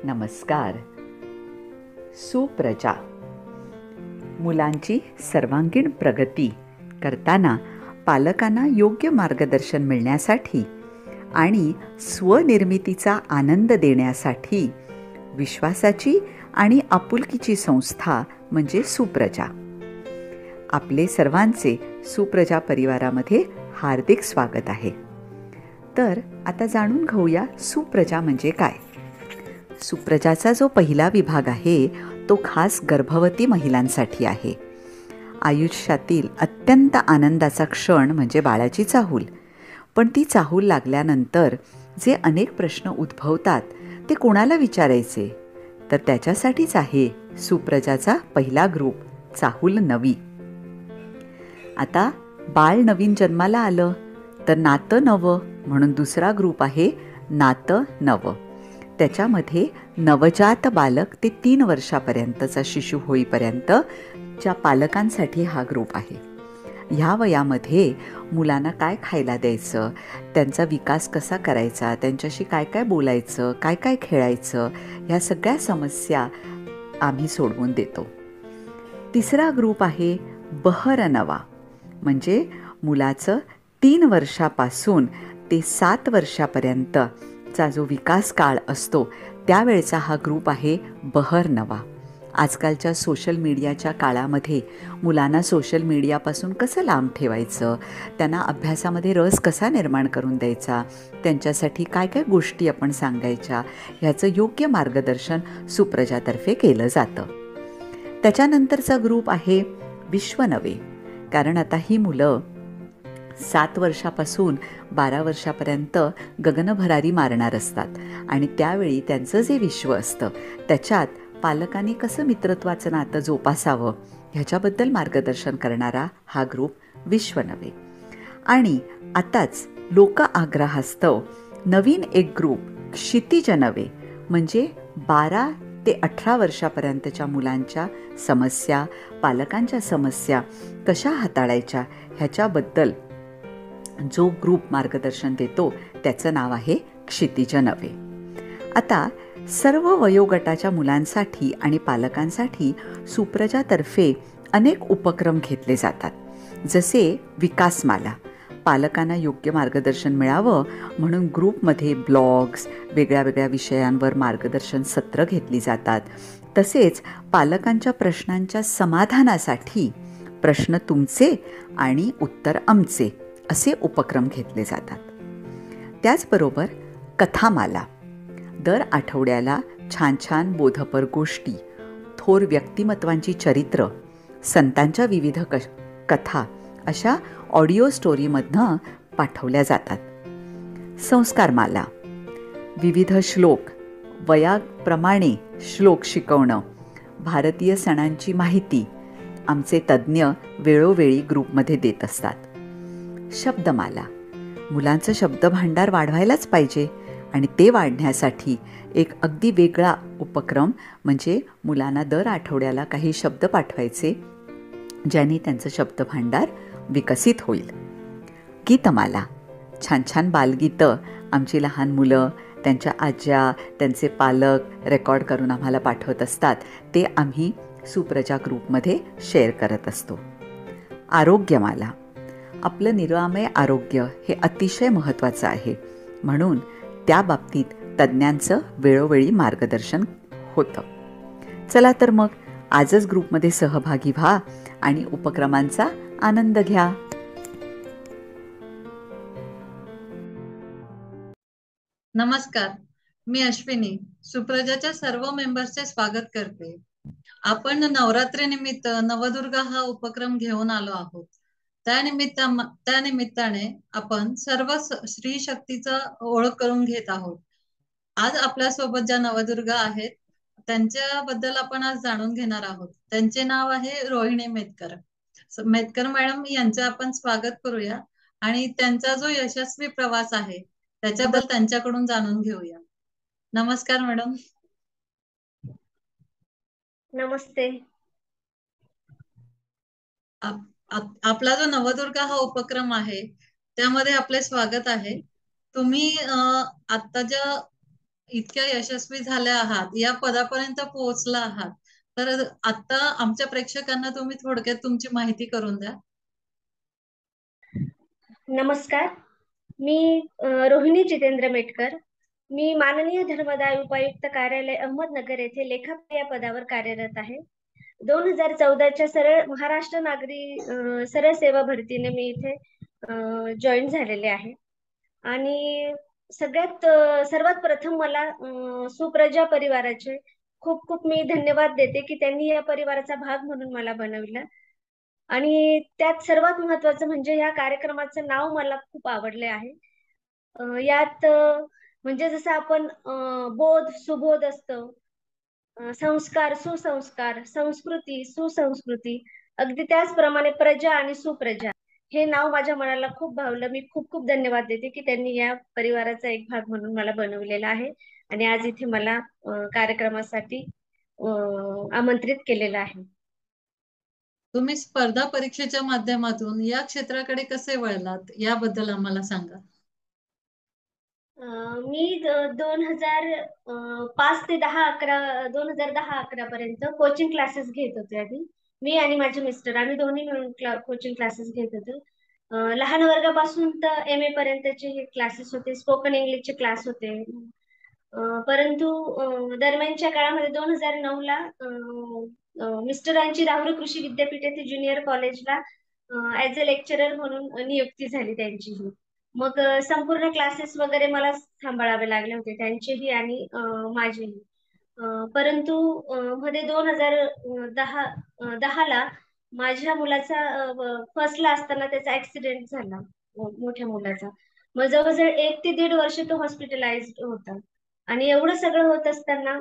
नमस्कार. सुप्रजा. मुलांची सर्वांगीण प्रगती करताना पालकांना योग्य मार्गदर्शन मिळण्यासाठी आणि स्वनिर्मितीचा आनंद देण्यासाठी विश्वासाची आणि आपुलकीची संस्था म्हणजे सुप्रजा. आपले सर्वांचे सुप्रजा परिवारामध्ये हार्दिक स्वागत आहे. तर आता जाणून घेऊया सुप्रजा म्हणजे काय. सुप्रजाचा जो पहिला विभाग आहे तो खास गर्भवती महिलांसाठी आहे. आयुष्यातील अत्यंत आनंदाचा क्षण म्हणजे बाळाची चाहूल. पण ती चाहूल लागल्यानंतर जे अनेक प्रश्न उद्भवतात ते कोणाला विचारायचे, तर त्याच्यासाठीच आहे सुप्रजाचा पहिला ग्रुप, चाहूल नवी. आता बाळ नवीन जन्माला आलं तर नातं नवं म्हणून दुसरा ग्रुप आहे नातं नवं. त्याच्यामध्ये नवजात बालक ते 3 वर्षापर्यंतचा शिशु होईपर्यंत च्या पालकांसाठी हा ग्रुप आहे. ह्या वयामध्ये मुलांना काय खायला द्यायचं, त्यांचा विकास कसा करायचा, त्यांच्याशी काय काय बोलायचं, काय काय खेळायचं, ह्या सगळ्या समस्या आम्ही सोडवून देतो. तिसरा ग्रुप आहे बहरनवा, म्हणजे मुलाचं 3 वर्षापासून ते 7 वर्षापर्यंतचा जो विकास काळ असतो त्यावेळचा हा ग्रुप आहे बहरनवा. आजकालच्या सोशल मीडियाच्या काळामध्ये मुलांना सोशल मीडियापासून कसं लांब ठेवायचं, त्यांना अभ्यासामध्ये रस कसा निर्माण करून द्यायचा, त्यांच्यासाठी काय काय गोष्टी आपण सांगायच्या, ह्याचं योग्य मार्गदर्शन सुप्रजातर्फे केलं जातं. त्याच्यानंतरचा ग्रुप आहे विश्वनवे. कारण आता ही मुलं 7 वर्षापासून 12 वर्षापर्यंत गगनभरारी मारणार असतात आणि त्यावेळी त्यांचं जे विश्व असतं त्याच्यात पालकांनी कसं मित्रत्वाचं नातं जोपासावं ह्याच्याबद्दल मार्गदर्शन करणारा हा ग्रुप विश्वनवे. आणि आताच लोक आग्रहास्तव नवीन एक ग्रुप क्षितिजनवे, म्हणजे 12 ते 18 वर्षापर्यंतच्या मुलांच्या समस्या, पालकांच्या समस्या कशा हाताळायच्या ह्याच्याबद्दल जो ग्रुप मार्गदर्शन देतो त्याचं नाव आहे क्षितिजनवे. आता सर्व वयोगटाच्या मुलांसाठी आणि पालकांसाठी सुप्रजातर्फे अनेक उपक्रम घेतले जातात. जसे विकासमाला, पालकांना योग्य मार्गदर्शन मिळावं म्हणून ग्रुपमध्ये ब्लॉग्स, वेगळ्या वेगळ्या विषयांवर मार्गदर्शन सत्र घेतली जातात. तसेच पालकांच्या प्रश्नांच्या समाधानासाठी प्रश्न तुमचे आणि उत्तर आमचे असे उपक्रम घेतले जातात. त्याचबरोबर कथामाला, दर आठवड्याला छान छान बोधपर गोष्टी, थोर व्यक्तिमत्वांची चरित्र, संतांच्या विविध कथा अशा ऑडिओ स्टोरीमधनं पाठवल्या जातात. संस्कारमाला, विविध श्लोक, वयाप्रमाणे श्लोक शिकवणं, भारतीय सणांची माहिती आमचे तज्ज्ञ वेळोवेळी ग्रुपमध्ये देत असतात. शब्दमाला, मुलांचं शब्दभांडार वाढवायलाच पाहिजे आणि ते वाढण्यासाठी एक अगदी वेगळा उपक्रम म्हणजे मुलांना दर आठवड्याला काही शब्द पाठवायचे ज्यांनी त्यांचं शब्दभांडार विकसित होईल. गीतमाला, छान छान बालगीतं आमची लहान मुलं, त्यांच्या आज्या, त्यांचे पालक रेकॉर्ड करून आम्हाला पाठवत असतात, ते आम्ही सुप्रजा ग्रुपमध्ये शेअर करत असतो. आरोग्यमाला, आपलं निरामय आरोग्य हे अतिशय महत्त्वाचं आहे म्हणून त्या बाबतीत तज्ज्ञांचं वेळोवेळी मार्गदर्शन होतं. चला तर मग आजच ग्रुपमध्ये सहभागी व्हा आणि उपक्रमांचा आनंद घ्या. नमस्कार, मी अश्विनी सुप्रजाच्या सर्व मेंबर्सचे स्वागत करते. आपण नवरात्रीनिमित्त नवदुर्गा हा उपक्रम घेऊन आलो आहोत. त्यानिमित्ताने आपण सर्व स्त्री शक्तीचा ओळख करून घेत आहोत. आज आपल्यासोबत ज्या नवदुर्गा आहेत त्यांच्याबद्दल आपण आज जाणून घेणार आहोत. त्यांचे नाव आहे रोहिणी मेतकर. मेतकर मॅडम यांचे आपण स्वागत करूया आणि त्यांचा जो यशस्वी प्रवास आहे त्याच्याबद्दल त्यांच्याकडून जाणून घेऊया. नमस्कार मॅडम. नमस्ते. आपला जो नवदुर्गा हा उपक्रम आहे त्यामध्ये आपले स्वागत आहे. तुम्ही आता ज्या इतक्या यशस्वी झाल्या आहात, या पदापर्यंत पोहोचला आहात, तर आता आमच्या प्रेक्षकांना तुम्ही थोडक्यात तुमची माहिती करून द्या. नमस्कार. मी रोहिणी जितेंद्र मेटकर. मी माननीय धर्मदाय उपायुक्त कार्यालय अहमदनगर येथे लेखापाल या पदावर कार्यरत आहे. 2014च्या सरळ महाराष्ट्र नागरी सरळ सेवा भरतीने मी इथे जॉईन झालेले आहे. आणि सर्वात प्रथम मला सुप्रजा परिवाराचे खूप खूप मी धन्यवाद देते की त्यांनी या परिवाराचा भाग म्हणून मला बनविलं. आणि त्यात सर्वात महत्वाचं म्हणजे या कार्यक्रमाचं नाव मला खूप आवडले आहे. यात म्हणजे जसं आपण बोध सुबोध असतं, संस्कार सुसंस्कार, संस्कृती सुसंस्कृती, अगदी त्याचप्रमाणे प्रजा आणि सुप्रजा हे नाव माझ्या मनाला खूप भावलं. मी खूप खूप धन्यवाद देते की त्यांनी या परिवाराचा एक भाग म्हणून मला बनवलेला आहे आणि आज इथे मला कार्यक्रमासाठी आमंत्रित केलेलं आहे. तुम्ही स्पर्धा परीक्षेच्या माध्यमातून या क्षेत्राकडे कसे वळलात, याबद्दल आम्हाला सांगा. मी 2005 ते 2010-11 पर्यंत कोचिंग क्लासेस घेत होते. आधी मी आणि माझे मिस्टर आम्ही दोन्ही मिळून कोचिंग क्लासेस घेत होतो. लहान वर्गापासून तर MA पर्यंतचे हे क्लासेस होते. स्पोकन इंग्लिशचे क्लास होते. परंतु दरम्यानच्या काळामध्ये 2009ला मिस्टरांची राहुरी कृषी विद्यापीठ येथे ज्युनियर कॉलेजला ऍज अ लेक्चरर म्हणून नियुक्ती झाली त्यांची. मग संपूर्ण क्लासेस वगैरे मला सांभाळावे लागले होते, त्यांचेही आणि माझेही. परंतु मध्ये 2010ला माझ्या मुलाचा फर्स्टला असताना त्याचा ऍक्सिडेंट झाला, मोठ्या मुलाचा. मग जवळजवळ 1 ते 1.5 वर्ष तो हॉस्पिटलाइज्ड होता. आणि एवढं सगळं होत असताना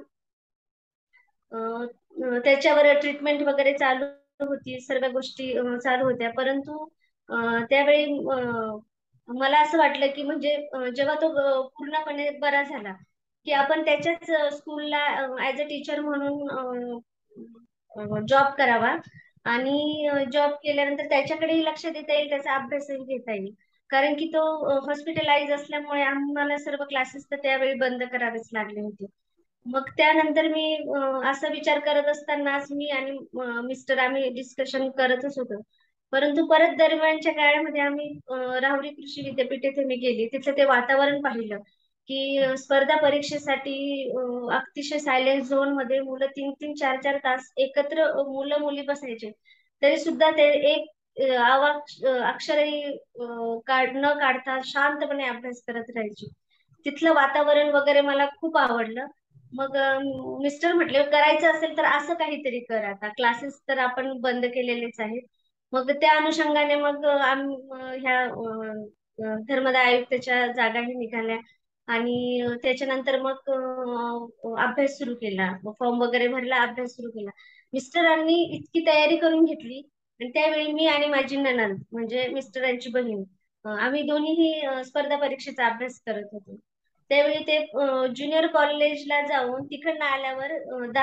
त्याच्यावर ट्रीटमेंट वगैरे चालू होती, सर्व गोष्टी चालू होत्या. परंतु त्यावेळी मला असं वाटलं की म्हणजे जेव्हा तो पूर्णपणे बरा झाला की आपण त्याच्याच स्कूलला ऍज अ टीचर म्हणून जॉब करावा आणि जॉब केल्यानंतर त्याच्याकडेही लक्ष देता येईल, त्याचा अभ्यासही घेता येईल. कारण की तो हॉस्पिटलाइज असल्यामुळे आम्हाला सर्व क्लासेस तर त्यावेळी बंद करावेच लागले होते. मग त्यानंतर मी असा विचार करत असतानाच मी आणि मिस्टर आम्ही डिस्कशन करतच होतो. परंतु परत दरम्यानच्या काळामध्ये आम्ही राहुरी कृषी विद्यापीठ येथे मी गेली, तिथलं ते वातावरण पाहिलं की स्पर्धा परीक्षेसाठी अतिशय सायलेन्स झोन मध्ये मुलं 3-3, 4-4 तास एकत्र मुलं मुली बसायचे, तरी सुद्धा ते एक अक्षरही न काढता शांतपणे अभ्यास करत राहायचे. तिथलं वातावरण वगैरे मला खूप आवडलं. मग मिस्टर म्हटले करायचं असेल तर असं काहीतरी कर, आता क्लासेस तर आपण बंद केलेलेच आहेत. मग त्या अनुषंगाने मग ह्या धर्मदाय आयुक्ताच्या जागाही निघाल्या आणि त्याच्यानंतर मग अभ्यास सुरू केला, फॉर्म वगैरे भरला, अभ्यास सुरू केला. मिस्टरांनी इतकी तयारी करून घेतली आणि त्यावेळी मी आणि माझी नणंद म्हणजे मिस्टरांची बहीण आम्ही दोन्हीही स्पर्धा परीक्षेचा अभ्यास करत होतो. त्यावेळी ते ज्युनियर कॉलेजला जाऊन तिकडनं आल्यावर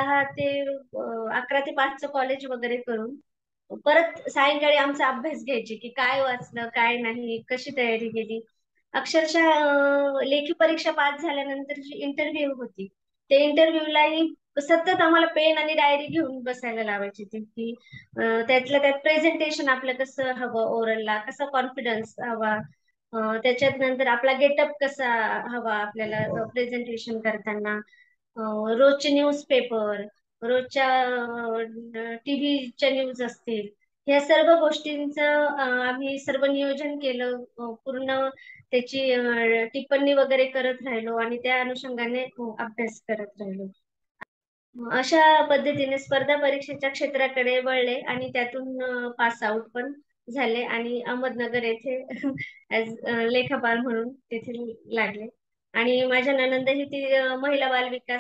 11 ते 5चं कॉलेज वगैरे करून परत सायंकाळी आमचा अभ्यास घ्यायचे की काय वाचलं काय नाही, कशी तयारी केली. अक्षरशः लेखी परीक्षा पास झाल्यानंतर जी इंटरव्ह्यू होती, त्या इंटरव्ह्यूलाही सतत आम्हाला पेन आणि डायरी घेऊन बसायला लावायची ती की त्यातल्या त्यात प्रेझेंटेशन आपलं कसं हवं, ओरलला कसा कॉन्फिडन्स हवा, त्याच्यात नंतर आपला गेटअप कसा हवा आपल्याला प्रेझेंटेशन करताना, रोजचे न्यूजपेपर, रोजच्या टीव्हीच्या न्यूज असतील, ह्या सर्व गोष्टींचं आम्ही सर्व नियोजन केलं. पूर्ण त्याची टिप्पणी वगैरे करत राहिलो आणि त्या अनुषंगाने अभ्यास करत राहिलो. अशा पद्धतीने स्पर्धा परीक्षेच्या क्षेत्राकडे वळले आणि त्यातून पास आउट पण झाले आणि अहमदनगर येथे ऍज लेखापाल म्हणून तिथे लागले. आणि माझ्या नणंदही ती महिला बाल विकास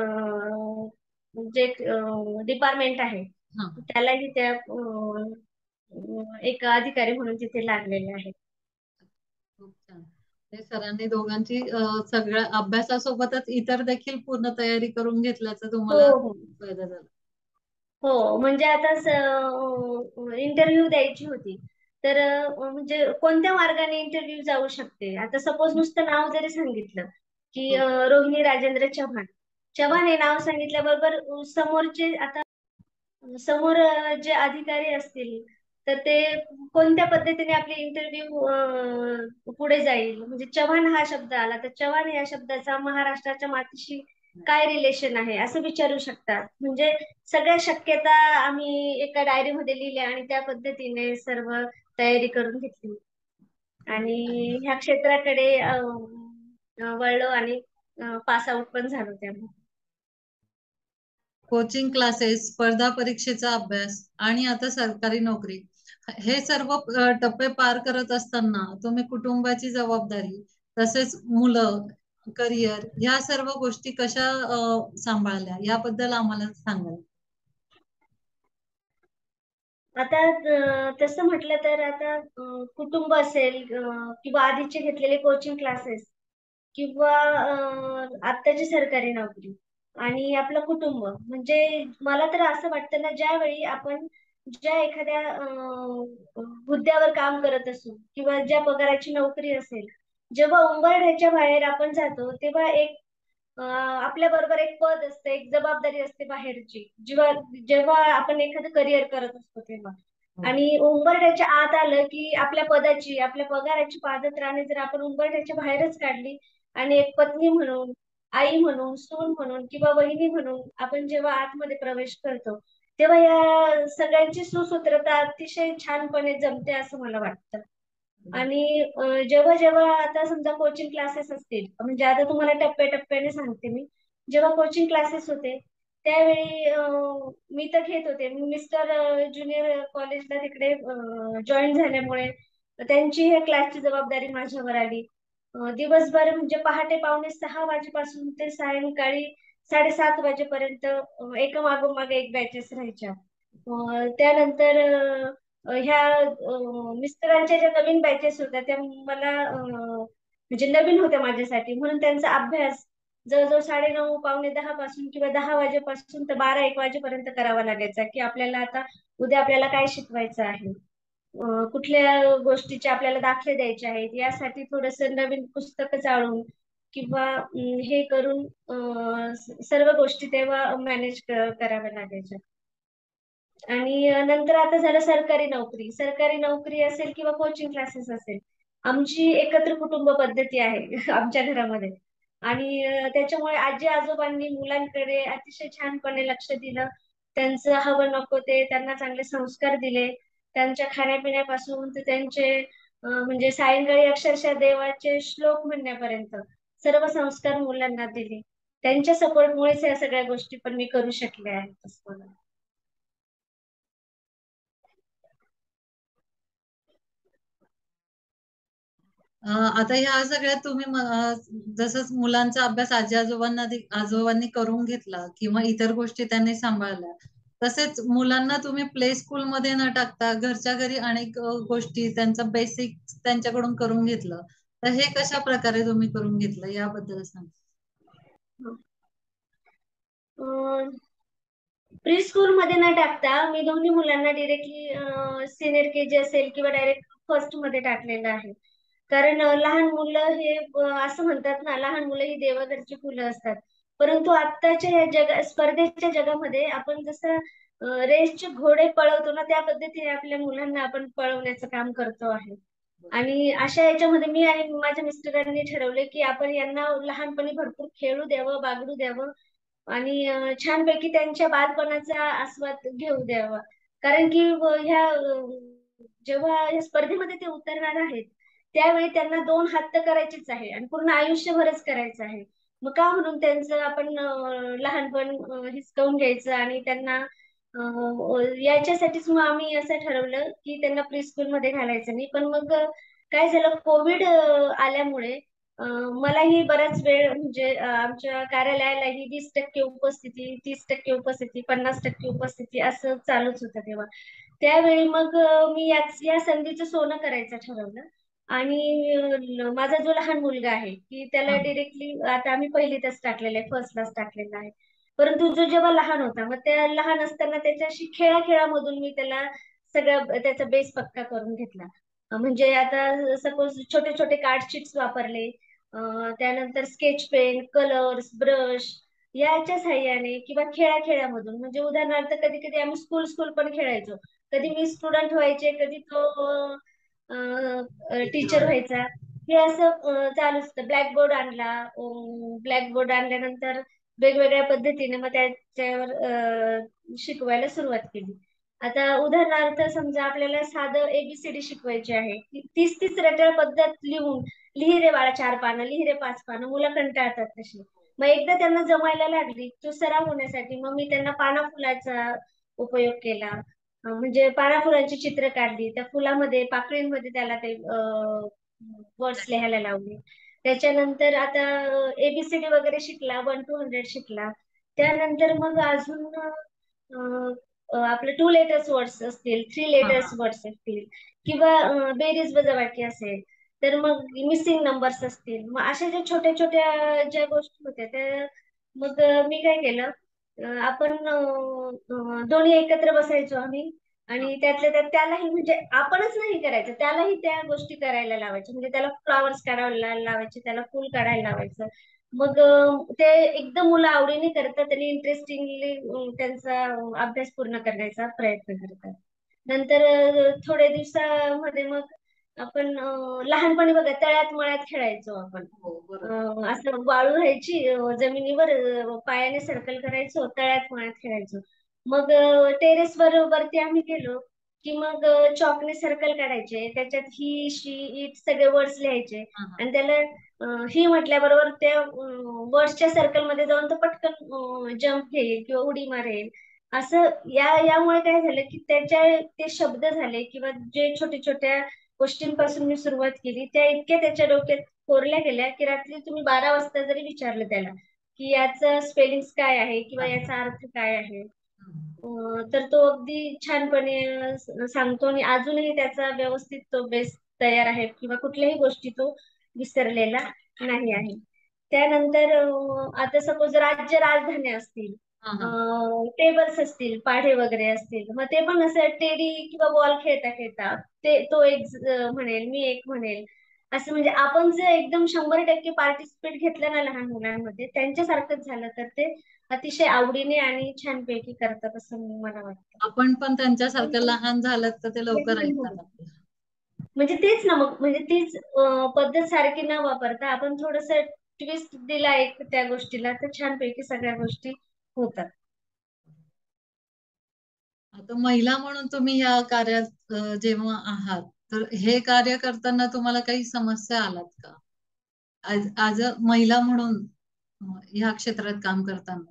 जे डिपार्टमेंट आहे हा, त्यालाही त्या एक अधिकारी म्हणून तिथे लागलेले आहेत. खूप छान. हे सरांनी दोघांची सगळ्या अभ्यासासोबतच इतर देखील पूर्ण तयारी करून घेतल्याचा हो तुम्हाला हो फायदा झाला. हो. म्हणजे आता इंटरव्ह्यू द्यायची होती तर म्हणजे कोणत्या मार्गाने इंटरव्ह्यू जाऊ शकते. आता सपोज नुसतं नाव जरी सांगितलं की रोहिणी राजेंद्र चव्हाण. चव्हाण हे नाव सांगितल्याबरोबर समोरचे आता समोर जे अधिकारी असतील तर ते कोणत्या पद्धतीने आपली इंटरव्ह्यू पुढे जाईल. म्हणजे चव्हाण हा शब्द आला तर चव्हाण या शब्दाचा महाराष्ट्राच्या मातीशी काय रिलेशन आहे असं विचारू शकतात. म्हणजे सगळ्या शक्यता आम्ही एका डायरीमध्ये लिहिल्या आणि त्या पद्धतीने सर्व तयारी करून घेतली आणि ह्या क्षेत्राकडे वळलो आणि पास आउट पण झालो त्यामुळे. कोचिंग क्लासेस, स्पर्धा परीक्षेचा अभ्यास आणि आता सरकारी नोकरी, हे सर्व टप्पे पार करत असताना तुम्ही कुटुंबाची जबाबदारी, तसेच मुलं, करिअर, ह्या सर्व गोष्टी कशा सांभाळल्या याबद्दल आम्हाला सांगाल? आता तसं म्हटलं तर आता कुटुंब असेल किंवा आधीचे घेतलेले कोचिंग क्लासेस किंवा आत्ताची सरकारी नोकरी आणि आपलं कुटुंब, म्हणजे मला तर असं वाटतं ना, ज्यावेळी आपण ज्या एखाद्या हुद्द्यावर काम करत असू किंवा ज्या पगाराची नोकरी असेल, जेव्हा उंबरठ्याच्या बाहेर आपण जातो तेव्हा एक आपल्या बरोबर एक पद असतं, एक जबाबदारी असते बाहेरची, जेव्हा जेव्हा आपण एखादं करिअर करत असतो तेव्हा. आणि उंबरठ्याच्या आत आलं की आपल्या पदाची, आपल्या पगाराची पादत्राणे जर आपण उंबरठ्याच्या बाहेरच काढली आणि एक पत्नी म्हणून, आई म्हणून, सून म्हणून किंवा वहिनी म्हणून आपण जेव्हा आतमध्ये प्रवेश करतो तेव्हा या सगळ्यांची सुसूत्रता अतिशय छानपणे जमते असं मला वाटतं. आणि जेव्हा जेव्हा आता समजा कोचिंग क्लासेस असतील, म्हणजे आता तुम्हाला टप्प्याटप्प्याने सांगते मी. जेव्हा कोचिंग क्लासेस होते त्यावेळी मी तर घेत होते. मिस्टर ज्युनियर कॉलेजला तिकडे जॉईन झाल्यामुळे त्यांची हे क्लासची जबाबदारी माझ्यावर आली. दिवसभर म्हणजे पहाटे 5:45 वाजेपासून ते सायंकाळी 7:30 वाजेपर्यंत एका मागोमाग एक बॅचेस राहायच्या. त्यानंतर ह्या मिस्टरांच्या ज्या नवीन बॅचेस होत्या त्या मला म्हणजे नवीन होत्या माझ्यासाठी, म्हणून त्यांचा अभ्यास जवळजवळ 9:30 9:45 पासून किंवा 10 वाजेपासून तर 12-1 वाजेपर्यंत करावा लागायचा, की आपल्याला आता उद्या आपल्याला काय शिकवायचं आहे, कुठल्या गोष्टीचे आपल्याला दाखले द्यायचे आहेत, यासाठी थोडस नवीन पुस्तकं चाळून किंवा हे करून सर्व गोष्टी तेव्हा मॅनेज कराव्या लागायच्या. आणि नंतर आता झालं सरकारी नोकरी. सरकारी नोकरी असेल किंवा कोचिंग क्लासेस असेल, आमची एकत्र कुटुंब पद्धती आहे आमच्या घरामध्ये. आणि त्याच्यामुळे आजी आजोबांनी मुलांकडे अतिशय छानपणे लक्ष दिलं. त्यांचं हवं नको ते त्यांना चांगले संस्कार दिले. त्यांच्या खाण्यापिण्यापासून ते त्यांचे म्हणजे सायंकाळी अक्षरशः देवाचे श्लोक म्हणण्यापर्यंत सर्व संस्कार मुलांना दिले. त्यांच्या सपोर्टमुळेच या सगळ्या गोष्टी पण मी करू शकले आहेत असं मला वाटतं. आता ह्या सगळ्यात तुम्ही जसंच मुलांचा अभ्यास आजी आजोबांनी करून घेतला किंवा इतर गोष्टी त्यांनी सांभाळल्या, तसेच मुलांना तुम्ही प्ले स्कूल मध्ये न टाकता घरच्या घरी अनेक गोष्टी त्यांचं बेसिक त्यांच्याकडून करून घेतलं, तर हे कशा प्रकारे तुम्ही करून घेतलं याबद्दल सांगा. प्री स्कूल मध्ये न टाकता मी दोन्ही मुलांना डिरेक्टली सिनियर केजी असेल किंवा डायरेक्ट फर्स्ट मध्ये टाकलेलं आहे. कारण लहान मुलं हे असं म्हणतात ना, लहान मुलं ही देवाघरची फुलं असतात. परंतु आत्ताच्या या स्पर्धेच्या जगामध्ये आपण जसं रेसचे घोडे पळवतो ना, त्या पद्धतीने आपल्या मुलांना आपण पळवण्याचं काम करतो आहे. आणि अशा याच्यामध्ये मी आणि माझ्या मिस्टरांनी ठरवले की आपण यांना लहानपणी भरपूर खेळू द्यावं, बागडू द्यावं आणि छानपैकी त्यांच्या बालपणाचा आस्वाद घेऊ द्यावा. कारण की ह्या जेव्हा या स्पर्धेमध्ये ते उतरणार आहेत त्यावेळी त्यांना 2 हात तर करायचेच आहे आणि पूर्ण आयुष्यभरच करायचं आहे. मग का म्हणून त्यांचं आपण लहानपण हिसकावून घ्यायचं आणि त्यांना याच्यासाठीच मग आम्ही असं ठरवलं की त्यांना प्री स्कूल मध्ये घालायचं नाही. पण मग काय झालं, कोविड आल्यामुळे मलाही बराच वेळ म्हणजे आमच्या कार्यालयालाही 20% उपस्थिती, 30% उपस्थिती, 50% उपस्थिती असं चालूच होतं तेव्हा. त्यावेळी मग मी या संधीचं सोनं करायचं ठरवलं. आणि माझा जो लहान मुलगा आहे की त्याला डिरेक्टली आता आम्ही पहिलीतच टाकलेलं आहे, फर्स्टलाच टाकलेला आहे. परंतु जो जेव्हा लहान होता मग त्या लहान असताना त्याच्याशी खेळाखेळामधून मी त्याला सगळं त्याचा बेस पक्का करून घेतला. म्हणजे आता सपोज छोटे छोटे कार्ड शीट्स वापरले, त्यानंतर स्केच पेन, कलर्स, ब्रश याच्या साह्याने किंवा खेळामधून, म्हणजे उदाहरणार्थ कधी कधी आम्ही स्कूल स्कूल पण खेळायचो. कधी मी स्टुडंट व्हायचे, कधी तो चित्र टीचर आहे. व्हायचा. हे असं चालूच होतं. ब्लॅकबोर्ड आणल्यानंतर वेगवेगळ्या पद्धतीने मग त्याच्यावर शिकवायला सुरुवात केली. आता उदाहरणार्थ समजा आपल्याला साधं एबीसीडी शिकवायची आहे, तीच तीच रटाळ पद्धत लिहून, लिहि रे बाळा 4 पानं, लिहि रे 5 पानं, मुलं कंटाळतात तशी. मग एकदा त्यांना जमायला लागली, तो सराव होण्यासाठी मग मी त्यांना पाना फुलाचा उपयोग केला. म्हणजे पाना फुलांची चित्र काढली, त्या फुलामध्ये पाकळींमध्ये त्याला ते वर्ड्स लिहायला लावले. त्याच्यानंतर आता एबीसीडी वगैरे शिकला, 1 to 100 शिकला. त्यानंतर मग अजून आपले 2 letters वर्ड्स असतील, 3 letters हा. वर्ड्स असतील, किंवा बेरीज वजाबाकी असेल, तर मग मिसिंग नंबर्स असतील, मग अशा ज्या छोट्या छोट्या ज्या गोष्टी होत्या त्या, मग मी काय केलं, आपण दोन्ही एकत्र बसायचो आम्ही, आणि त्यातल्या त्यात त्यालाही, म्हणजे आपणच नाही करायचं, त्यालाही त्या गोष्टी करायला लावायच्या. म्हणजे त्याला फ्लॉवर्स काढायला लावायचे, त्याला फुल काढायला लावायचं. मग ते एकदम मुलं आवडीने करतात आणि इंटरेस्टिंगली त्यांचा अभ्यास पूर्ण करण्याचा प्रयत्न करतात. नंतर थोड्या दिवसामध्ये मग आपण लहानपणी बघा तळ्यात मळ्यात खेळायचो आपण. हो, बरोबर. असं वाळू राहायची, जमिनीवर पायाने सर्कल करायचो, तळ्यात मळ्यात खेळायचो. मग टेरेसवर वरती आम्ही गेलो की मग चॉकने सर्कल काढायचे, त्याच्यात ही, शी, इट सगळे वर्ड्स लिहायचे, हा हा. आणि त्याला ही म्हटल्याबरोबर त्या वर्ड्सच्या सर्कल मध्ये जाऊन तो पटकन जम्प घेईल किंवा उडी मारेल. असं यामुळे काय झालं की त्याच्या ते शब्द झाले, किंवा जे छोट्या छोट्या गोष्टींपासून मी सुरुवात केली त्या इतक्या त्याच्या डोक्यात कोरल्या गेल्या की रात्री तुम्ही 12 वाजता जरी विचारलं त्याला की याचं स्पेलिंग काय आहे किंवा याचा अर्थ काय आहे, हम्म. तर तो अगदी छानपणे सांगतो, आणि अजूनही त्याचा व्यवस्थित तो बेस तयार आहे, किंवा कुठल्याही गोष्टी तो विसरलेला नाही आहे. त्यानंतर आता सपोज राज्य राजधान्या असतील, हा हा. टेबल्स असतील, पाढे वगैरे असतील, मग ते पण असं टेडी किंवा बॉल खेळता खेळता ते तो एक म्हणेल, मी एक म्हणेल. असं म्हणजे आपण जर एकदम 100% पार्टिसिपेट घेतलं ना लहान मुलांमध्ये, त्यांच्यासारखंच झालं तर ते अतिशय आवडीने आणि छानपैकी करतात असं मला वाटतं. आपण पण त्यांच्यासारखं लहान झालं तर ते लवकर ऐकतात म्हणजे आपलं. तेच ना, मग म्हणजे तीच पद्धत सारखी न वापरता आपण थोडस ट्विस्ट दिला एक त्या गोष्टीला, तर छानपैकी सगळ्या गोष्टी होतात. आता महिला म्हणून तुम्ही या कार्यात जेव्हा आहात, तर हे कार्य करताना तुम्हाला काही समस्या आलात का? आज महिला म्हणून ह्या क्षेत्रात काम करताना.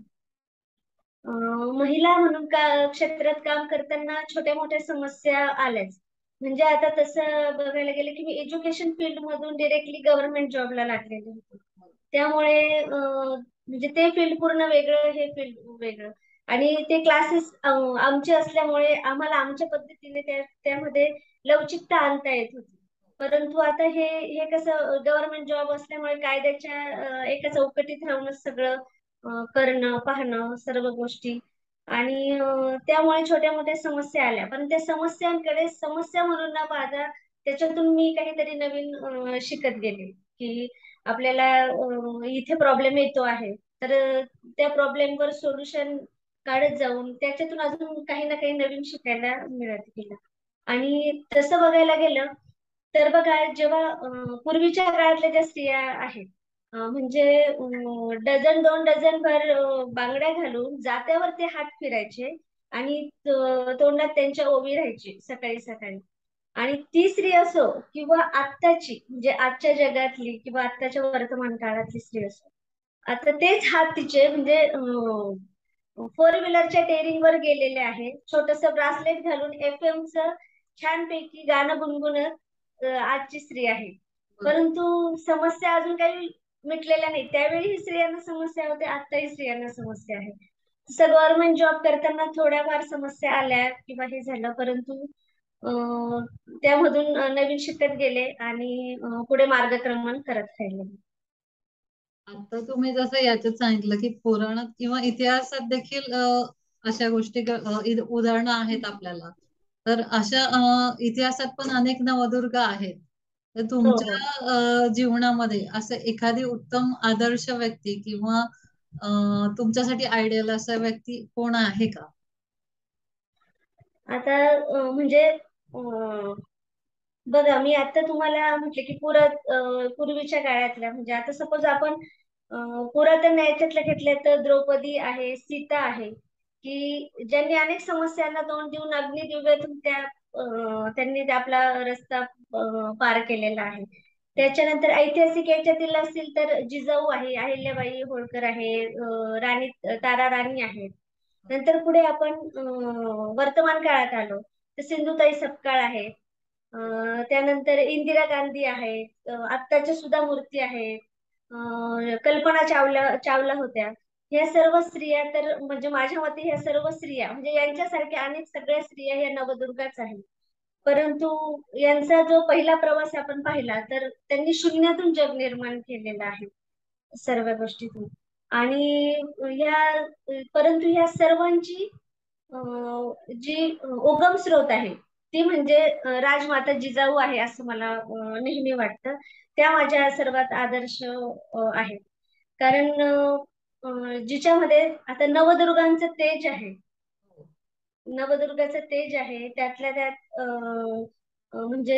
महिला म्हणून क्षेत्रात काम करताना छोट्या मोठ्या समस्या आल्याच. म्हणजे आता तसं बघायला गेलं की मी एज्युकेशन फील्ड मधून डिरेक्टली गव्हर्नमेंट जॉबला लागलेले होते. त्यामुळे म्हणजे ते फील्ड पूर्ण वेगळं, हे फील्ड वेगळं, आणि ते क्लासेस आमचे असल्यामुळे आम्हाला आमच्या पद्धतीने त्यामध्ये लवचिकता आणता येत होती. परंतु आता हे कसं गव्हर्नमेंट जॉब असल्यामुळे कायद्याच्या एका चौकटीत राहूनच सगळं करणं, पाहणं सर्व गोष्टी, आणि त्यामुळे छोट्या मोठ्या समस्या आल्या, पण त्या समस्यांकडे समस्या म्हणून न पाहता त्याच्यातून मी काहीतरी नवीन शिकत गेले, की आपल्याला इथे प्रॉब्लेम येतो आहे, तर त्या प्रॉब्लेमवर सोल्युशन काढत जाऊन त्याच्यातून अजून काही ना काही नवीन शिकायला मिळत गेलं. आणि तसं बघायला गेलं तर बघा, जेव्हा पूर्वीच्या काळातल्या ज्या स्त्रिया आहेत, म्हणजे डझन 2 डझन भर बांगड्या घालून जात्यावर ते हात फिरायचे, आणि तोंडात त्यांच्या ओवी राहायची सकाळी सकाळी. आणि ती स्त्री असो किंवा आत्ताची, म्हणजे आजच्या जगातली किंवा आत्ताच्या वर्तमान काळातली स्त्री असो, आता तेच हात तिचे म्हणजे 4 व्हीलरच्या टेरिंग वर गेलेले आहे, छोटस ब्रासलेट घालून FM च छानपैकी गाणं गुणगुणत आजची स्त्री आहे. बरोबर. परंतु समस्या अजून काही मिटलेल्या नाही. त्यावेळी स्त्रियांना समस्या होत्या, आताही स्त्रियांना समस्या आहे. तसं गव्हर्नमेंट जॉब करताना थोड्याफार समस्या आल्या किंवा हे झालं, परंतु त्यामधून नवीन शिकत गेले आणि पुढे मार्गक्रमण करत राहिले. आता तुम्ही जसं याच्यात सांगितलं की पुराणात किंवा इतिहासात देखील अशा गोष्टी उदाहरणं आहेत आपल्याला. तर अशा इतिहासात पण अनेक नवदुर्गा आहेत. तर हो हो. तुमच्या जीवनामध्ये असं एखादी उत्तम आदर्श व्यक्ती किंवा तुमच्यासाठी आयडियल असा व्यक्ती कोण आहे का? आता म्हणजे बघा, मी आता तुम्हाला म्हटले की पूर्वीच्या काळातल्या, म्हणजे आता सपोज आपण पुरातन याच्यातल्या घेतल्या तर द्रौपदी आहे, सीता आहे, की ज्यांनी अनेक समस्यांना तोंड देऊन अग्निदिव्यातून त्यांनी ते आपला रस्ता पार केलेला आहे. त्याच्यानंतर ऐतिहासिक याच्यातील असतील तर जिजाऊ आहे, अहिल्याबाई होळकर आहे, राणी तारा राणी आहेत. नंतर पुढे आपण वर्तमान काळात आलो तर सिंधुताई सपकाळ आहे. त्यानंतर इंदिरा गांधी आहेत, आत्ताच्या सुधा मूर्ती आहेत, कल्पना चावला होत्या. ह्या सर्व स्त्रिया तर म्हणजे माझ्या मते ह्या सर्व स्त्रिया म्हणजे यांच्यासारख्या अनेक सगळ्या स्त्रिया ह्या नवदुर्गाच आहेत. परंतु यांचा जो पहिला प्रवास आपण पाहिला तर त्यांनी शून्यातून जग निर्माण केलेलं आहे सर्व गोष्टीतून. आणि ह्या परंतु ह्या सर्वांची जी उगम स्रोत आहे ती म्हणजे राजमाता जिजाऊ आहे असं मला नेहमी वाटतं. त्या माझ्या सर्वात आदर्श आहेत. कारण जिच्यामध्ये आता नवदुर्गांचं तेज आहे. नवदुर्गाचं तेज आहे त्यातल्या त्यात म्हणजे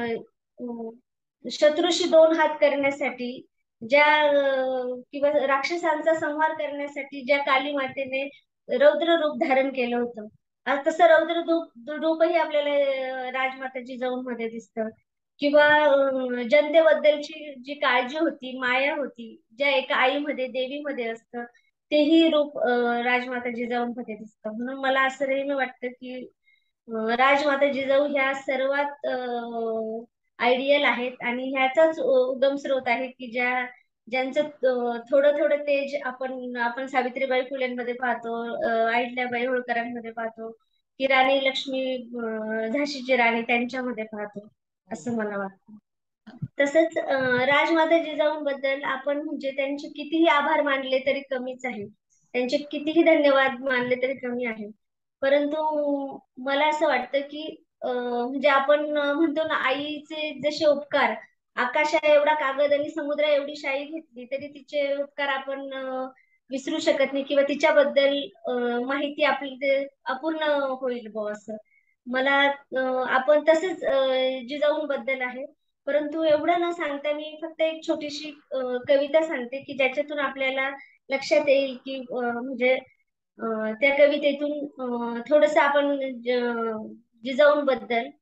शत्रूशी दोन हात करण्यासाठी किंवा राक्षसांचा संहार करण्यासाठी ज्या काली मातेने रौद्र रूप धारण केलं होतं, आज तसं रूपही आपल्याला राजमाता जिजाऊमध्ये दिसतं. किंवा जनतेबद्दलची जी काळजी होती, माया होती, ज्या एका आईमध्ये देवीमध्ये असतं, तेही रूप राजमाता जिजाऊमध्ये दिसतं. म्हणून मला असं नेहमी वाटतं की राजमाता जिजाऊ ह्या सर्वात आयडियल आहेत आणि ह्याचाच उगम स्रोत आहे की ज्यांचं थोडं थोडं तेज आपण सावित्रीबाई फुलेंमध्ये पाहतो, अहिल्याबाई होळकरांमध्ये पाहतो, की राणी लक्ष्मी झाशीची राणी त्यांच्यामध्ये पाहतो असं मला वाटतं. तसंच राजमाता जिजाऊंबद्दल आपण म्हणजे त्यांचे कितीही आभार मानले तरी कमीच आहे. त्यांचे कितीही धन्यवाद मानले तरी कमी आहे. परंतु मला असं वाटतं की म्हणजे आपण म्हणतो ना, आईचे जसे उपकार, आकाशा एवढा कागद आणि समुद्रा एवढी शाई घेतली तरी तिचे उपकार आपण विसरू शकत नाही किंवा तिच्याबद्दल माहिती आपली ते अपूर्ण होईल बुवा असं. मला आपण तसंच जिजाऊंबद्दल आहे. परंतु एवढं न सांगता मी फक्त एक छोटीशी कविता सांगते की ज्याच्यातून आपल्याला लक्षात येईल की म्हणजे त्या कवितेतून थोडस आपण जिजाऊंबद्दल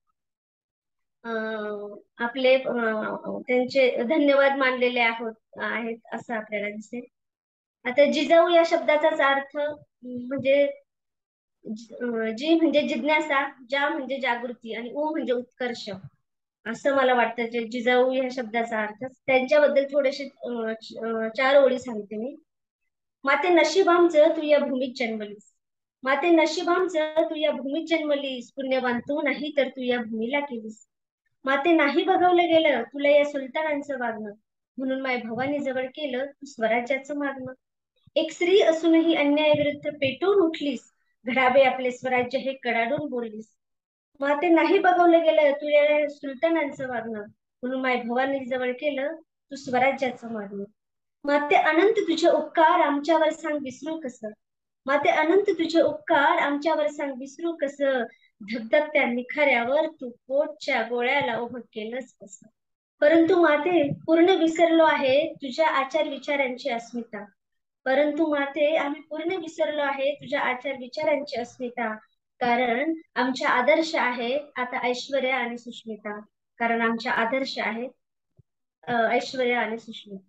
आपले त्यांचे धन्यवाद मानलेले आहेत असं आपल्याला दिसेल. आता जिजाऊ या शब्दाचाच अर्थ म्हणजे जी म्हणजे जिज्ञासा, जा म्हणजे जागृती आणि उ म्हणजे उत्कर्ष असं मला वाटतं. जे जिजाऊ या शब्दाचा अर्थ त्यांच्याबद्दल थोडेसे चार ओळी सांगते मी. माते नशिबांचं तू या भूमीत जन्मलीस. माते नशिबांचं तू या भूमीत जन्मलीस, पुण्यवान तू नाही तर तू या भूमीला केलीस. माते नाही बघवलं गेलं तुला या सुलतानांचं वागणं, म्हणून माय भवानी जवळ केलं तू स्वराज्याचं मागणं. एक स्त्री असूनही अन्यायाविरुद्ध पेटून उठलीस, घडावे आपले स्वराज्य हे कडाडून बोललीस. माते नाही बघवलं गेलं तुला या सुलतानांचं वागणं, म्हणून माय भवानी जवळ केलं तू स्वराज्याचं मागणं. माते अनंत तुझे उपकार आमच्यावर सांग विसरू कसं. माते अनंत तुझे उपकार आमच्यावर सांग विसरू कसं. धगधगत्या निखाऱ्यावर तू पोटच्या गोळ्याला उभं केलंस कसं. परंतु माते पूर्ण विसरलो आहे तुझ्या आचार विचारांची अस्मिता. परंतु माते आम्ही पूर्ण विसरलो आहे तुझ्या आचार विचारांची अस्मिता. कारण आमच्या आदर्श आहेत आता ऐश्वर्या आणि सुष्मिता. कारण आमच्या आदर्श आहेत ऐश्वर्या आणि सुष्मिता.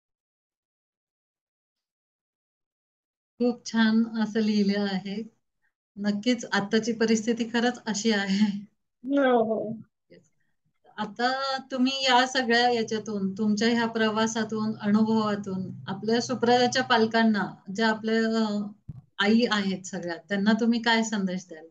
खूप छान असं लिहिलं आहे. नक्कीच आत्ताची परिस्थिती खरंच अशी आहे. हो हो. आता तुम्ही या सगळ्या याच्यातून, तुमच्या ह्या प्रवासातून, अनुभवातून आपल्या सुप्रजाच्या पालकांना, ज्या आपल्या आई आहेत सगळ्यात, त्यांना तुम्ही काय संदेश द्याल?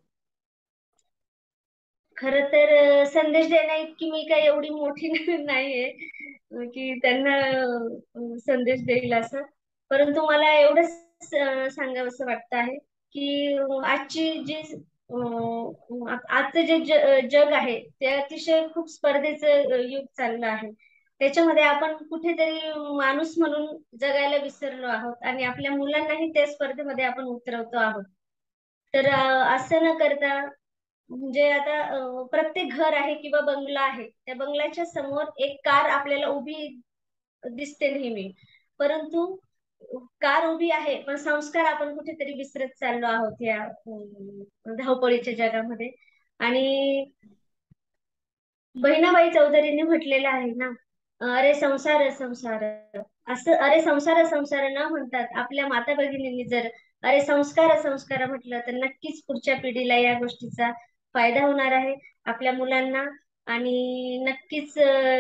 खर तर संदेश देण्या इतकी मी काही एवढी मोठी नाहीये की त्यांना संदेश देईल असं. परंतु मला एवढंच सांगावंसं वाटतं आहे की आजची जी आजचं जे जग आहे ते अतिशय खूप स्पर्धेचं युग चाललं आहे. त्याच्यामध्ये आपण कुठेतरी माणूस म्हणून जगायला विसरलो आहोत आणि आपल्या मुलांनाही त्या स्पर्धेमध्ये आपण उतरवतो आहोत. तर असं न करता म्हणजे आता प्रत्येक घर आहे किंवा बंगला आहे, त्या बंगल्याच्या समोर एक कार आपल्याला उभी दिसते नेहमी. परंतु कार उभी आहे, पण संस्कार आपण कुठेतरी विसरत चाललो आहोत या धावपळीच्या जगामध्ये. आणि बहिणाबाई चौधरींनी म्हटलेलं आहे ना, अरे संसार संसार, असं अरे संसार संसार न म्हणतात आपल्या माता भगिनींनी जर अरे संस्कार संस्कार म्हटलं तर नक्कीच पुढच्या पिढीला या गोष्टीचा फायदा होणार आहे, आपल्या मुलांना. आणि नक्कीच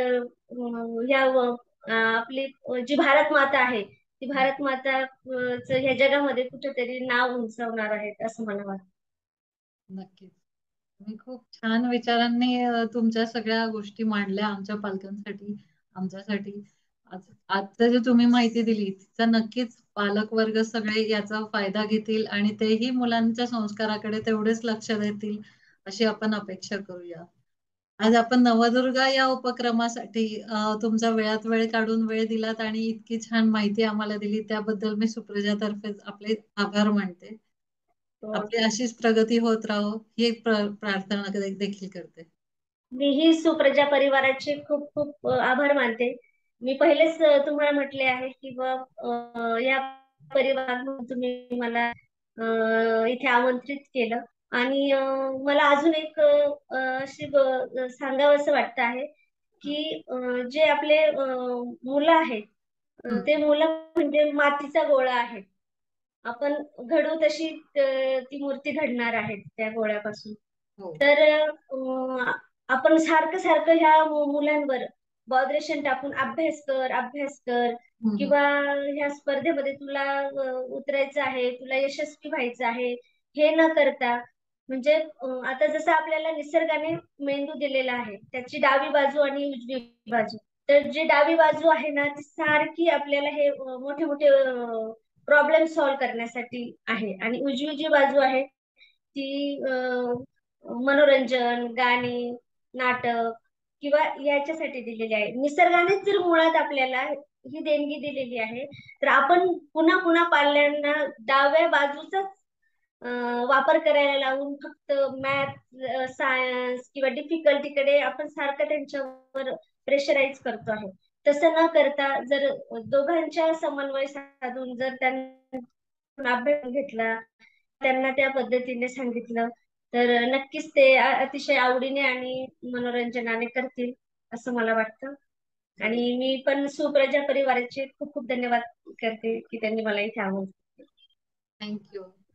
आपली जी भारत माता आहे ती भारत माता ह्या जगामध्ये कुठेतरी नाव उंचावणार आहेत असं मला वाटतं. नक्कीच. तुम्ही खूप छान विचारांनी तुमच्या सगळ्या गोष्टी मांडल्या आमच्या पालकांसाठी, आमच्यासाठी. आज आजचं जे तुम्ही माहिती दिली, तिचा नक्कीच पालक वर्ग सगळे याचा फायदा घेतील आणि तेही मुलांच्या संस्काराकडे तेवढेच लक्ष देतील, अशी आपण अपेक्षा करूया. आज आपण नवदुर्गा या उपक्रमासाठी तुमचा वेळात वेळ काढून वेळ दिलात आणि इतकी छान माहिती आम्हाला दिली, त्याबद्दल मी सुप्रजातर्फे आपले आभार मानते. हो. आपली अशीच प्रगती होत राहो ही एक प्रार्थना देखील करते. मीही सुप्रजा परिवाराचे खूप खूप आभार मानते. मी पहिलेच तुम्हाला म्हटले आहे की या परिवारातून तुम्ही मला इथे आमंत्रित केलं. आणि मला अजून एक सांगावंसं वाटतं आहे की जे आपले मुलं आहेत, हं, ते मुलं म्हणजे मातीचा गोळा आहे. आपण घडवू तशी ती मूर्ती घडणार आहेत त्या गोळ्यापासून. हो. तर आपण सारखं सारखं ह्या मुलांवर बॉद्रेशन टाकून अभ्यास कर, अभ्यास कर, हं, हं. किंवा ह्या स्पर्धेमध्ये तुला उतरायचं आहे, तुला यशस्वी व्हायचं आहे, हे न करता म्हणजे आता जसं आपल्याला निसर्गाने मेंदू दिलेला आहे, त्याची डावी बाजू आणि उजवी बाजू. तर जी डावी बाजू आहे ना, ती सारखी आपल्याला हे मोठे मोठे प्रॉब्लेम सॉल्व्ह करण्यासाठी आहे. आणि उजवी जी बाजू आहे ती मनोरंजन, गाणी, नाटक किंवा याच्यासाठी दिलेली आहे. निसर्गानेच जर मुळात आपल्याला ही देणगी दिलेली आहे, तर आपण पुन्हा पुन्हा पाल्यांना डाव्या बाजूचाच वापर करायला लावून फक्त मॅथ, सायन्स किंवा डिफिकल्टीकडे आपण सारखं त्यांच्यावर प्रेशराईज करतो आहे. तसं न करता जर दोघांच्या समन्वय साधून जर त्यांना अभ्यास घेतला, त्यांना त्या पद्धतीने सांगितलं, तर नक्कीच ते अतिशय आवडीने आणि मनोरंजनाने करतील असं मला वाटतं. हो. आणि मी पण सुप्रजा परिवाराचे खूप खूप धन्यवाद करते की त्यांनी मला इथे आमंत्रित केलं. Thank you.